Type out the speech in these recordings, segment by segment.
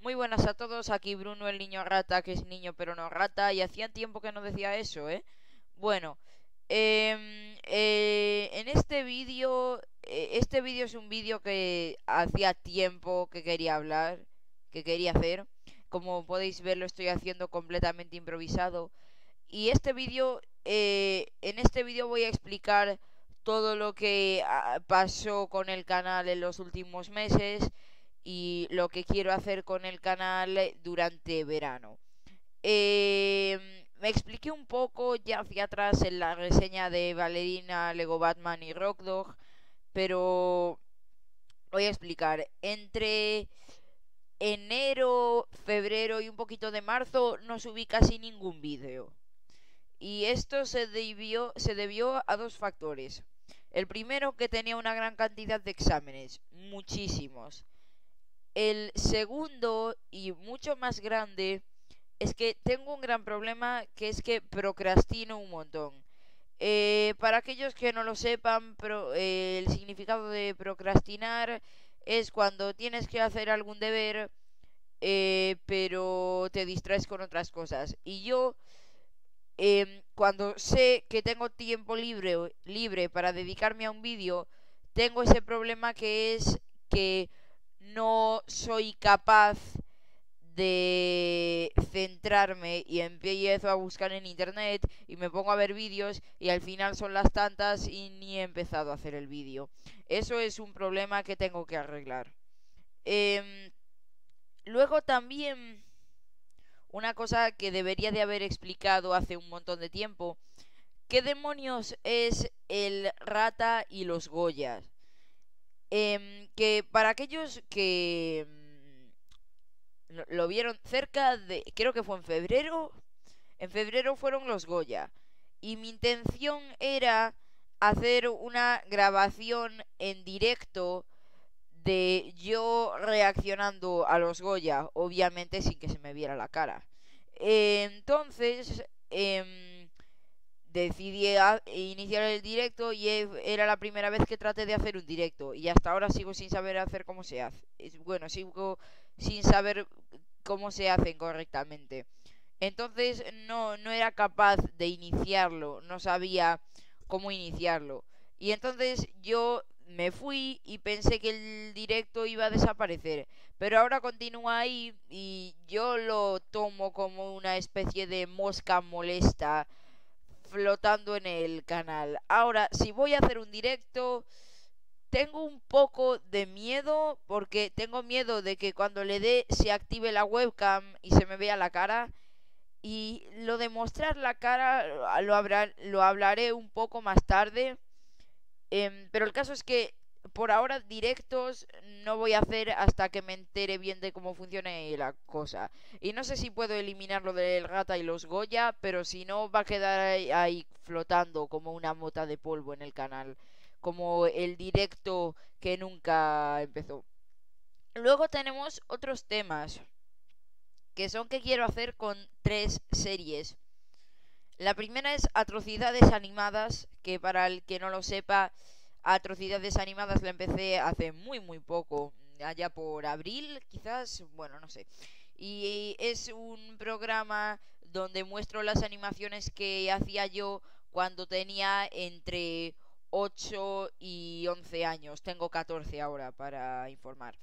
Muy buenas a todos, aquí Bruno el niño rata, que es niño pero no rata, y hacía tiempo que no decía eso, ¿eh? Bueno, en este vídeo es un vídeo que hacía tiempo que quería hablar, que quería hacer. Como podéis ver, lo estoy haciendo completamente improvisado. Y en este vídeo voy a explicar todo lo que pasó con el canal en los últimos meses y lo que quiero hacer con el canal durante verano. Me expliqué un poco ya hacia atrás en la reseña de Ballerina, Lego Batman y Rock Dog, pero voy a explicar. Entre enero, febrero y un poquito de marzo no subí casi ningún vídeo. Y esto se debió a dos factores. El primero, que tenía una gran cantidad de exámenes, muchísimos. El segundo, y mucho más grande, es que tengo un gran problema, que es que procrastino un montón. Para aquellos que no lo sepan, el significado de procrastinar es cuando tienes que hacer algún deber, pero te distraes con otras cosas. Y yo, cuando sé que tengo tiempo libre para dedicarme a un vídeo, tengo ese problema, que es que no soy capaz de centrarme y empiezo a buscar en internet y me pongo a ver vídeos y al final son las tantas y ni he empezado a hacer el vídeo. Eso es un problema que tengo que arreglar. Em, Luego también, una cosa que debería de haber explicado hace un montón de tiempo: ¿qué demonios es el Rata y los Goyas? Que para aquellos que lo vieron cerca de, creo que fue en febrero fueron los Goya. Y mi intención era hacer una grabación en directo de yo reaccionando a los Goya, obviamente sin que se me viera la cara. Entonces, decidí iniciar el directo y era la primera vez que traté de hacer un directo. Y hasta ahora sigo sin saber hacer cómo se hace. Bueno, sigo sin saber cómo se hacen correctamente. Entonces no era capaz de iniciarlo, no sabía cómo iniciarlo. Y entonces yo me fui y pensé que el directo iba a desaparecer. Pero ahora continúa ahí y yo lo tomo como una especie de mosca molesta flotando en el canal. Ahora, si voy a hacer un directo, tengo un poco de miedo, porque tengo miedo de que cuando le dé se active la webcam y se me vea la cara. Y lo de mostrar la cara lo hablaré un poco más tarde. Pero el caso es que por ahora directos no voy a hacer hasta que me entere bien de cómo funciona la cosa. Y no sé si puedo eliminar lo del Rata y los Goya, pero si no va a quedar ahí flotando como una mota de polvo en el canal. Como el directo que nunca empezó. Luego tenemos otros temas, que son que quiero hacer con tres series. La primera es Atrocidades Animadas, que para el que no lo sepa, Atrocidades Animadas la empecé hace muy poco, allá por abril, quizás, bueno, no sé. Y es un programa donde muestro las animaciones que hacía yo cuando tenía entre 8 y 11 años. Tengo 14 ahora, para informar.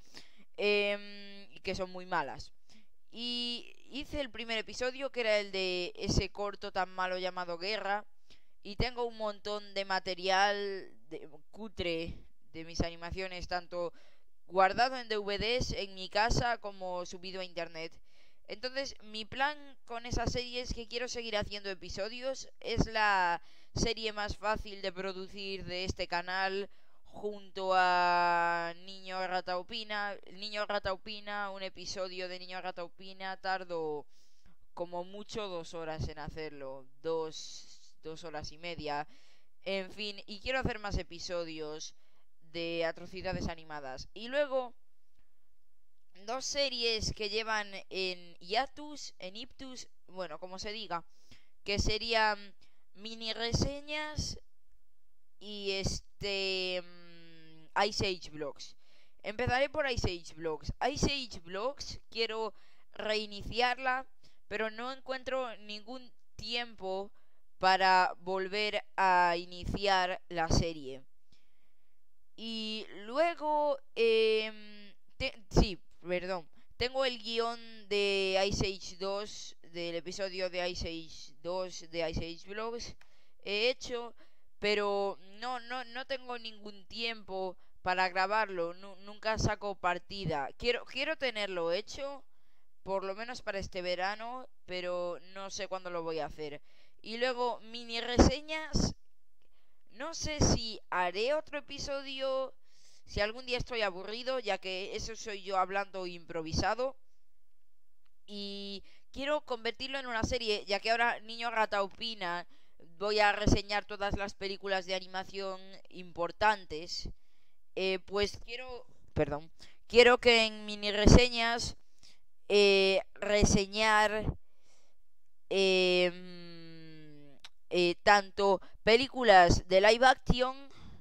Que son muy malas. Y hice el primer episodio, que era el de ese corto tan malo llamado Guerra. Y tengo un montón de material cutre de mis animaciones, tanto guardado en DVDs en mi casa como subido a internet. Entonces, mi plan con esa serie es que quiero seguir haciendo episodios. Es la serie más fácil de producir de este canal, junto a Niño Rata Opina. Niño Rata Opina, un episodio de Niño Rata Opina tardo como mucho 2 horas en hacerlo. Dos horas y media. En fin, y quiero hacer más episodios de Atrocidades Animadas. Y luego, dos series que llevan en hiatus, en iptus, bueno, como se diga, que serían mini reseñas y Ice Age Vlogs. Empezaré por Ice Age Vlogs. Ice Age Vlogs quiero reiniciarla, pero no encuentro ningún tiempo para volver a iniciar la serie. Y luego, sí, perdón. Tengo el guión de Ice Age 2, del episodio de Ice Age 2 de Ice Age Vlogs. He hecho, pero no tengo ningún tiempo para grabarlo. Nunca saco partida. Quiero tenerlo hecho, por lo menos para este verano, pero no sé cuándo lo voy a hacer. Y luego, mini reseñas. No sé si haré otro episodio, si algún día estoy aburrido, ya que eso soy yo hablando improvisado. Y quiero convertirlo en una serie, ya que ahora Niño Rata Opina voy a reseñar todas las películas de animación importantes. Pues quiero que en mini reseñas reseñar tanto películas de live action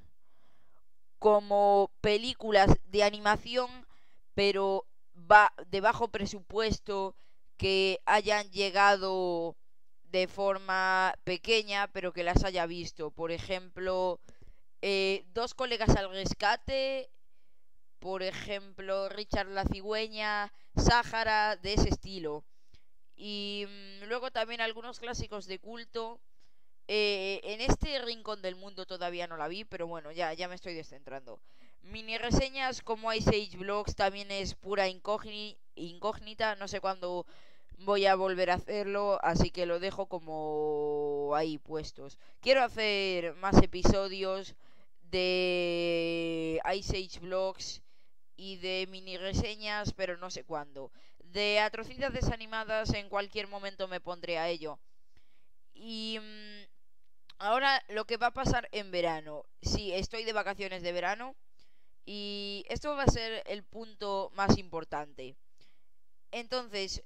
como películas de animación, pero de bajo presupuesto, que hayan llegado de forma pequeña, pero que las haya visto. Por ejemplo, Dos colegas al rescate, por ejemplo, Richard la cigüeña, Sáhara, de ese estilo. Y luego también algunos clásicos de culto. En este rincón del mundo todavía no la vi, pero bueno, ya me estoy descentrando. Mini reseñas como Ice Age Vlogs también es pura incógnita. No sé cuándo voy a volver a hacerlo, así que lo dejo como ahí puestos. Quiero hacer más episodios de Ice Age Vlogs y de mini reseñas, pero no sé cuándo. De atrocidades animadas en cualquier momento me pondré a ello. Y ahora lo que va a pasar en verano. Sí, estoy de vacaciones de verano y esto va a ser el punto más importante. Entonces,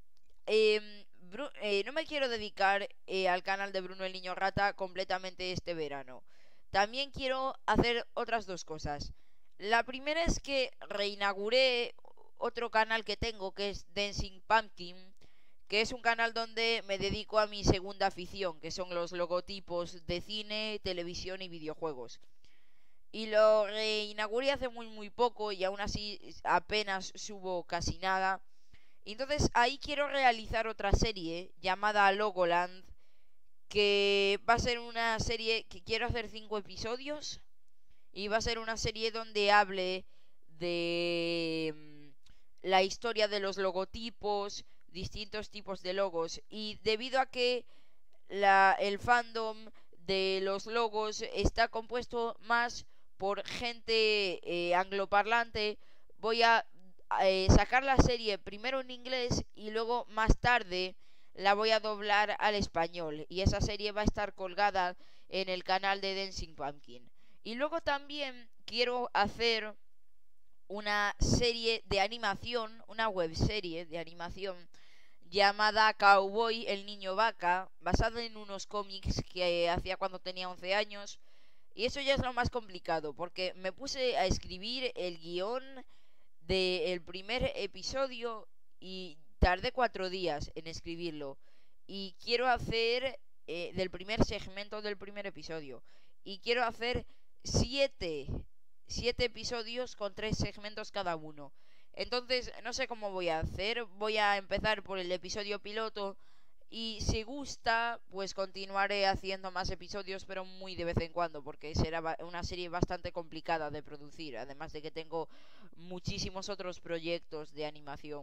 no me quiero dedicar al canal de Bruno el Niño Rata completamente este verano. También quiero hacer otras dos cosas. La primera es que reinauguré otro canal que tengo, que es Dancing Pumpkin, que es un canal donde me dedico a mi segunda afición, que son los logotipos de cine, televisión y videojuegos. Y lo reinauguré hace muy poco y aún así apenas subo casi nada. Y entonces ahí quiero realizar otra serie llamada Logoland, que va a ser una serie que quiero hacer 5 episodios y va a ser una serie donde hable de la historia de los logotipos, distintos tipos de logos, y debido a que el fandom de los logos está compuesto más por gente angloparlante, voy a sacar la serie primero en inglés y luego más tarde la voy a doblar al español, y esa serie va a estar colgada en el canal de Dancing Pumpkin. Y luego también quiero hacer una serie de animación, una webserie de animación llamada Cowboy el Niño Vaca, basada en unos cómics que hacía cuando tenía 11 años. Y eso ya es lo más complicado, porque me puse a escribir el guión del primer episodio y tardé 4 días en escribirlo. Y quiero hacer del primer segmento del primer episodio. Y quiero hacer 7 episodios con 3 segmentos cada uno. Entonces no sé cómo voy a hacer. Voy a empezar por el episodio piloto y si gusta, pues continuaré haciendo más episodios, pero muy de vez en cuando, porque será una serie bastante complicada de producir, además de que tengo muchísimos otros proyectos de animación.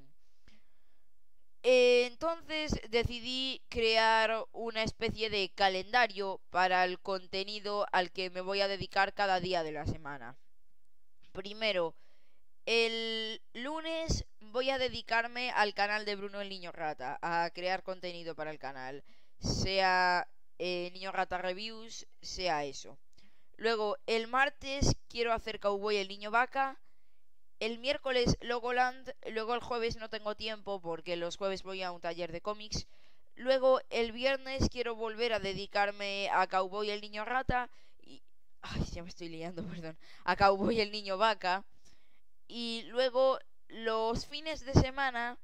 Entonces decidí crear una especie de calendario para el contenido al que me voy a dedicar cada día de la semana. Primero, el lunes voy a dedicarme al canal de Bruno el Niño Rata, a crear contenido para el canal, sea Niño Rata Reviews, sea eso. Luego, el martes quiero hacer Cowboy el Niño Vaca. El miércoles Logoland. Luego el jueves no tengo tiempo porque los jueves voy a un taller de cómics. Luego el viernes quiero volver a dedicarme a Cowboy el Niño Rata. Ay, ya me estoy liando, perdón. A Cowboy el Niño Vaca. Y luego los fines de semana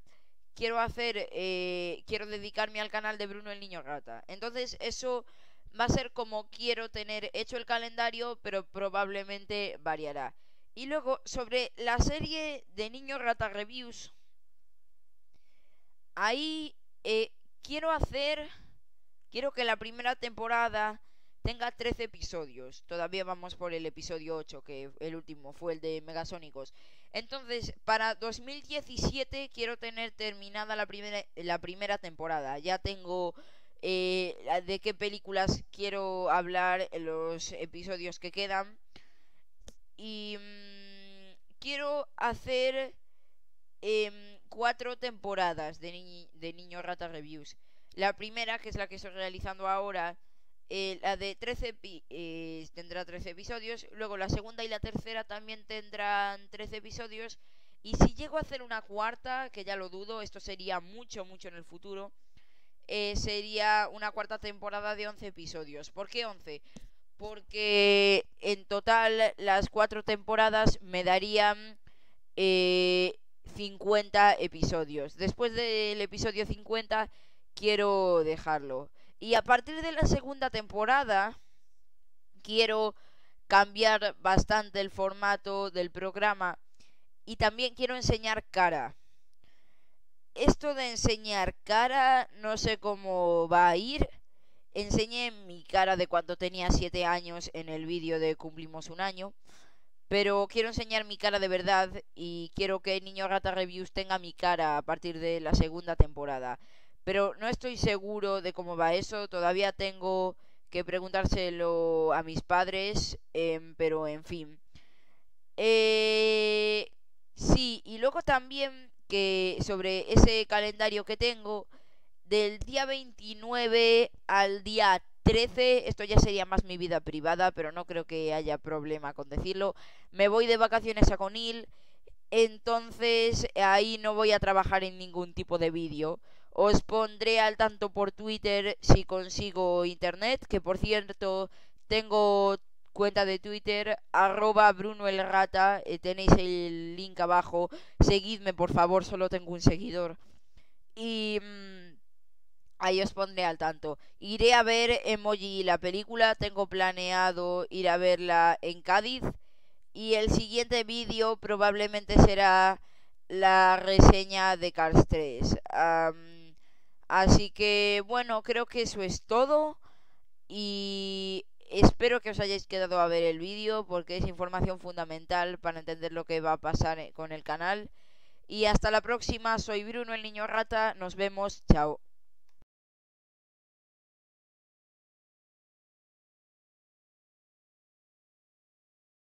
quiero dedicarme al canal de Bruno el Niño Rata. Entonces eso va a ser como quiero tener hecho el calendario, pero probablemente variará. Y luego sobre la serie de Niño Rata Reviews, ahí eh, quiero hacer, quiero que la primera temporada tenga 13 episodios. Todavía vamos por el episodio 8, que el último fue el de Megasónicos. Entonces, para 2017 quiero tener terminada la primera temporada. Ya tengo de qué películas quiero hablar en los episodios que quedan. Y quiero hacer 4 temporadas de Niño Rata Reviews. La primera, que es la que estoy realizando ahora, la de 13 tendrá 13 episodios. Luego la segunda y la tercera también tendrán 13 episodios. Y si llego a hacer una cuarta, que ya lo dudo, esto sería mucho, mucho en el futuro, sería una cuarta temporada de 11 episodios. ¿Por qué 11? Porque en total las 4 temporadas me darían 50 episodios. Después del episodio 50 quiero dejarlo. Y a partir de la segunda temporada quiero cambiar bastante el formato del programa y también quiero enseñar cara. Esto de enseñar cara no sé cómo va a ir. Enseñé mi cara de cuando tenía 7 años en el vídeo de Cumplimos un año. Pero quiero enseñar mi cara de verdad y quiero que Niño Rata Reviews tenga mi cara a partir de la segunda temporada. Pero no estoy seguro de cómo va eso. Todavía tengo que preguntárselo a mis padres. Pero en fin. Eh, sí, y luego también que sobre ese calendario que tengo, del día 29 al día 13, esto ya sería más mi vida privada, pero no creo que haya problema con decirlo, me voy de vacaciones a Conil, entonces ahí no voy a trabajar en ningún tipo de vídeo. Os pondré al tanto por Twitter si consigo internet, que por cierto tengo cuenta de Twitter, @BrunoElRata, tenéis el link abajo, seguidme por favor, solo tengo un seguidor. Y ahí os pondré al tanto. Iré a ver Emoji la película, tengo planeado ir a verla en Cádiz. Y el siguiente vídeo probablemente será la reseña de Cars 3. Así que bueno, creo que eso es todo. Y espero que os hayáis quedado a ver el vídeo porque es información fundamental para entender lo que va a pasar con el canal. Y hasta la próxima, soy Bruno el Niño Rata, nos vemos, chao.